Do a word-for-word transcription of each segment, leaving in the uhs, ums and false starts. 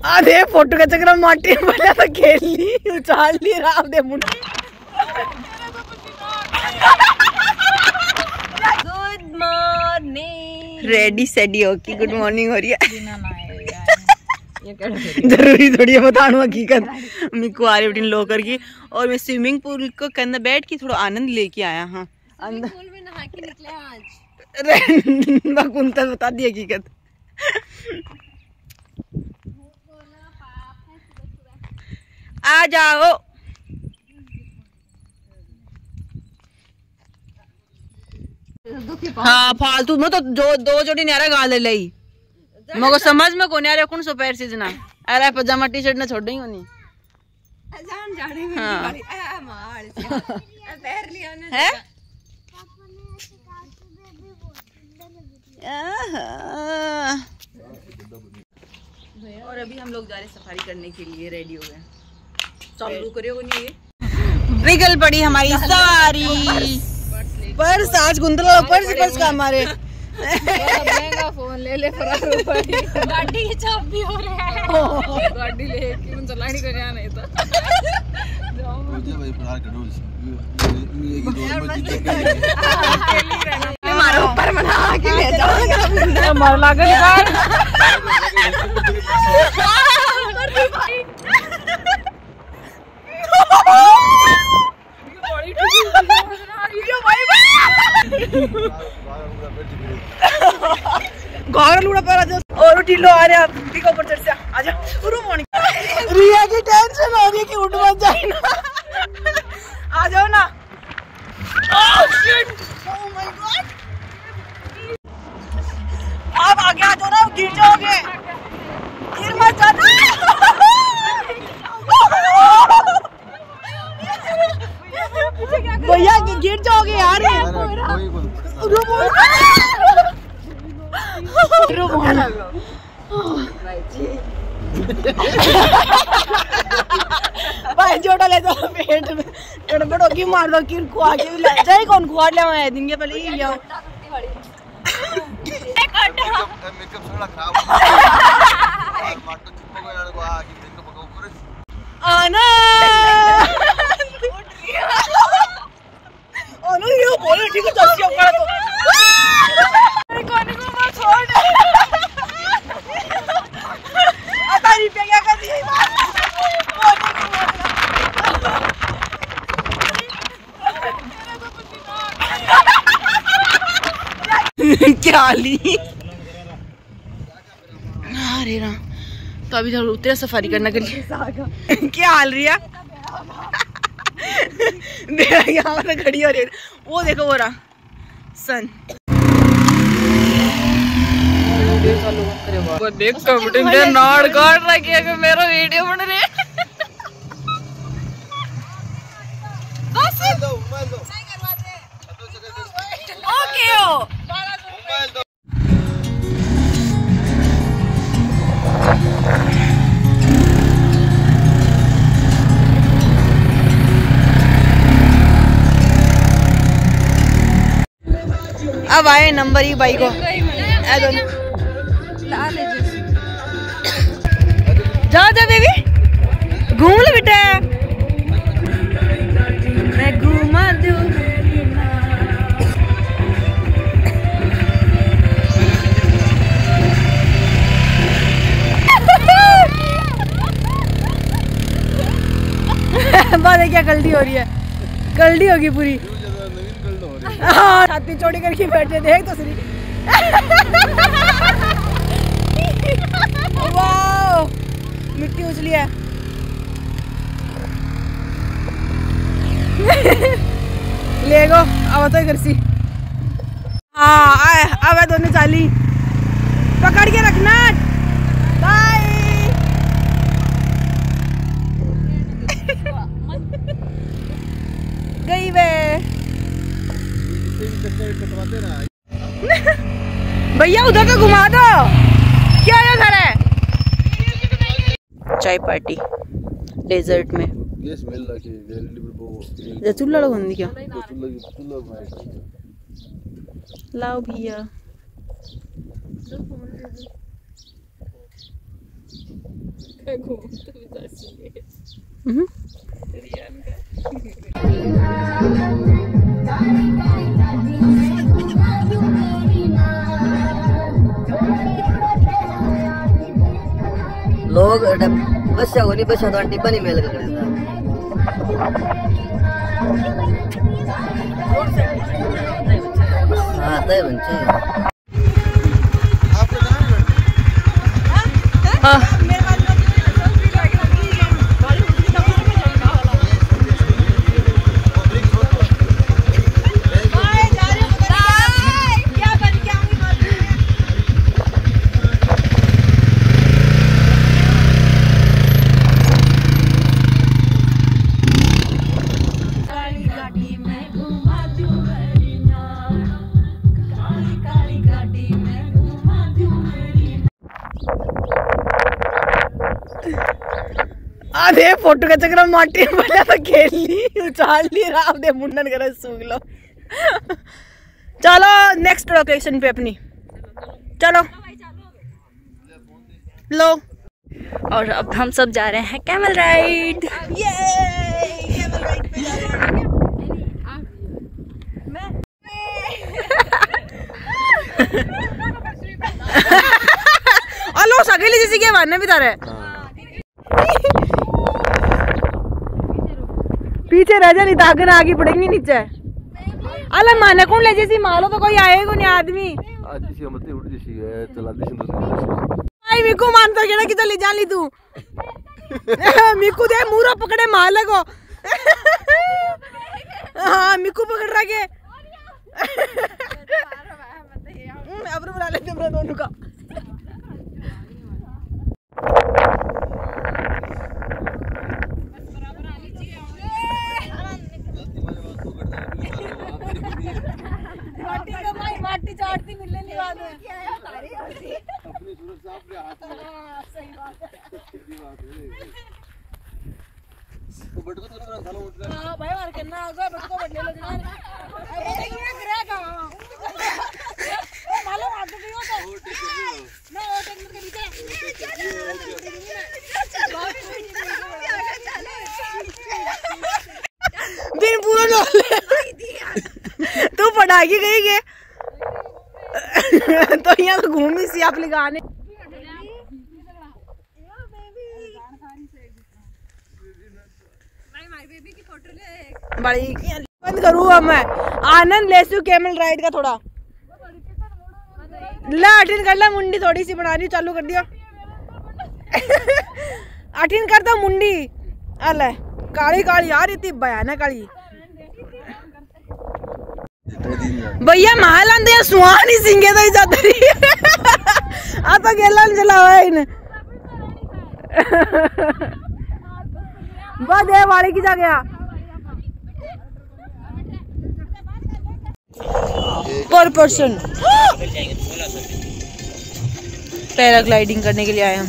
आधे फोटो के चक्कर में माटी में पहले तो खेल ली उछाल ली राम दे मुंडी। Good morning. रेडी सेडी हो की गुड मॉर्निंग हो रही है। जरूरी थोड़ी है बताना हकीकत। मैं कुआरी बिटिन लोकर की और मैं स्विमिंग पूल को के अंदर बैठ के थोड़ा आनंद लेके आया। हाँ अंदर पूल में नहा के निकले आज। कुंता बता दी हकीकत। आ जाओ। हाँ फालतू में तो जो दो जोड़ी न्यारा गा ले लई मगर समझ में को न्यारे कौन सो पैर सीजना अरे पजामा टी शर्ट ने छोड़ ही होनी जान जाने में वाली ए मार पैर लिया ने है। और अभी हम लोग जा रहे सफारी करने के लिए रेडी हो गए। चालू करियो नहीं ये निकल पड़ी हमारी सारी पर्स आज गुंदला पर्स पर्स का हमारे महंगा फोन ले ले फरार हो पड़ी। गाड़ी की चाबी भी हो रहा है गाड़ी ले के मन चलानी को जाना है तो मुझे भाई फरार करो ये की दो में मारो ऊपर मना के ले जाओ मार लागल यार। लूड़ा पर और ढीलो आ रहा ठीक ऊपर चढ़ से आजा शुरू मॉर्निंग। रिया की टेंशन हो रही है कि उठ मत जाए ना। आ जाओ ना। Oh shit oh my god आप आगे आ जाओ ना गिर जाओगे गिर मत जाना। भैया गिर जाओगे यार। भाई जोड़ा ले जाओ पेट में गड़बड़ होगी मार दो कि खुआ के ले जाए कौन खुआ ले आए दिन के पहले ही जाओ। मेकअप थोड़ा खराब हो गया माटो चुप हो गया को आ कि मेकअप को ऊपर आना ओनो ये बोले ठीक है चल के ऊपर तो कोने को मत छोड़ आता नहीं पे क्या कर दी क्या ली अरे ना तो अभी थोड़ा उतरे सफारी करने के लिए। क्या हाल रही है यहाँ पर खड़ी हो रही है वो देखो वो रहा सन देख कब नाड़ काट रखी है मेरा वीडियो बन रहे ओके हो। अब आए नंबर ही बाई को जा जा बेबी घूम ले बेटा मैं घूमा दूं। बात क्या गलती हो रही है गलती होगी पूरी। हाँ छाती चौड़ी करके बैठे देख तो सही। वाओ मिट्टी उछली है। ले गो अब तो कर सी हाँ आए अब दोनों चाली पकड़ के रखना। बाय गई वे भैया उधर का घुमा दो क्या है घर है। चाय पार्टी डेजर्ट में ये स्मेल रखी चूल्हा लगोंदी क्या लाओ भैया लोग बस नहीं बस टिप्पा नहीं मेल कर हाँ तय बच्चे आधे फोटो के चक्कर में माटी में तो खेल ली उछाल ली राव दे मुंडन कर सूख लो। चलो नेक्स्ट लोकेशन पे अपनी चलो लो। और अब हम सब जा रहे हैं कैमल राइड। ये कैमल राइड पे जा रहे हैं। अलो सगेली जैसी के मारने भी तारे पीछे रह जा नहीं ताकन आगे पड़ेगी नीचे। अल माने कौन ले जैसी मारो तो कोई आएगा नहीं आदमी आज जैसी मत उठ जैसी है चला दी सिंधु आई मिकू मानता केड़ा कि चली जान ली तू मिकू दे मूरा पकड़े माले को हां मिकू पकड़ रहा के अब बुला लेते हैं दोनों का। माटी चाटती मिलने नहीं बात है अपनी सूरत साफ के हाथ में सही बात है तो बट को थोड़ा खालो उठ रहा हां भाई मार करना आगे बट को बट ले लो यार अरे ये गिरा का ओ मालूम आगे नहीं होता ना वो टेक्निक के नीचे दिन पूरा लो तू पढ़ाई गई के तो यहाँ तो घूमी सी आप लगाने बड़ी बंद करूँ अब मैं आनंद लेसू कैमल राइड का थोड़ा ला अठिन कर ला मुंडी थोड़ी सी बनानी चालू कर दिया अठिन कर दो मुंडी अल काली काली यार इतनी भयानक काली भैया महल आंदे सुहानी सिंगे तो जाते आ तो गेला चलावा इन बस दे वाली की जा गया पर पर्सन पैराग्लाइडिंग करने के लिए आए हम।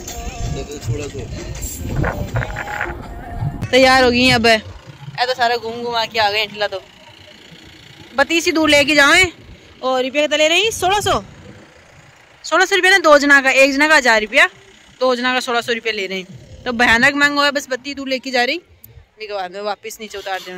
तैयार हो गई अब ऐ तो सारा घूम घुमा के आ गए ठिला तो बत्तीस ही दूर लेके जाए और रुपये तो ले रही सोलह सौ सोलह सौ रुपये ना दो जना का एक जना का हजार रुपया दो जना का सोलह सौ रुपये ले रहे हैं तो भयानक महंगा है। बस बत्ती दूर लेके जा रही के बाद में वापस नीचे उतार दे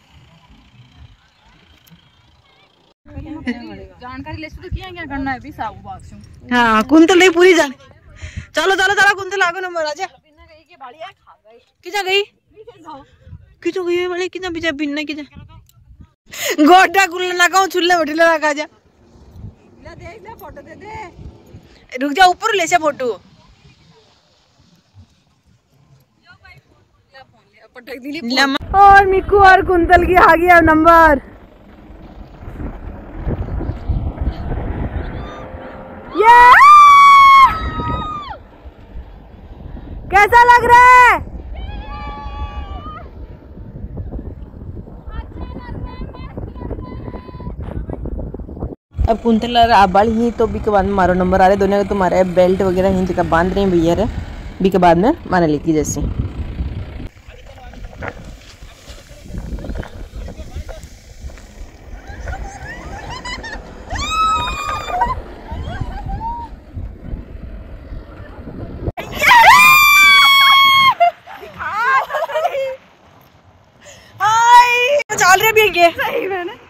जानकारी ले तो किया क्या करना है भी साबू बाग से हाँ कुंतल नहीं पूरी जान चलो चलो चलो कुंतल आगो नंबर आजा किजा गई किजा गई है वाले किजा बिजा बिन्ना किजा गोटा कुल्ला ना कहूं चुल्ले बटिले रखा जा ले देख ले फोटो दे दे रुक जा ऊपर ले से फोटो और मिक्कू और कुंतल की आ गया नंबर ये कैसा लग रहा है अब कुंतल आबाल ही तो बी के बाद में मारो नंबर आ रहे दोनों का तुम्हारे बेल्ट वगैरह ही का बांध रहे हैं भैया रे बी के बाद में माने लेकी जैसे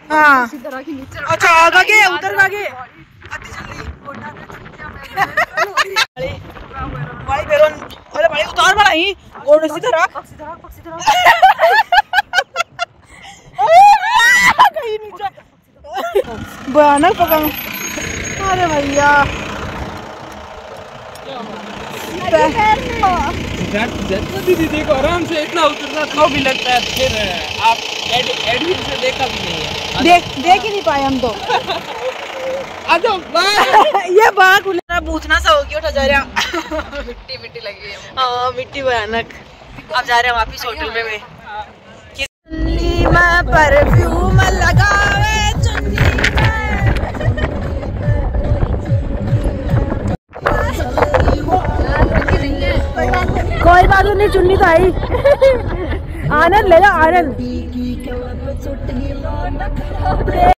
हाँ अच्छा आगे के उतर आगे भाई बेरोन अरे भाई उतार बड़ा ही और सीधा रख कहीं नीचे भयानक पकड़ अरे भैया दीदी देखो आराम से इतना उतरना तो भी लगता है फिर आप एडविन से देखा भी नहीं है देख देख ही नहीं पाए हम तो ये बाघ बूथना सा हो गया उठा जा रहा मिट्टी मिट्टी लगी है हाँ मिट्टी भयानक अब जा रहे हैं वापिस होटल में में चुन्नी में परफ्यूम लगावे चुन्नी कोई बात नहीं चुन्नी तो आई आनंद ले लो आनंद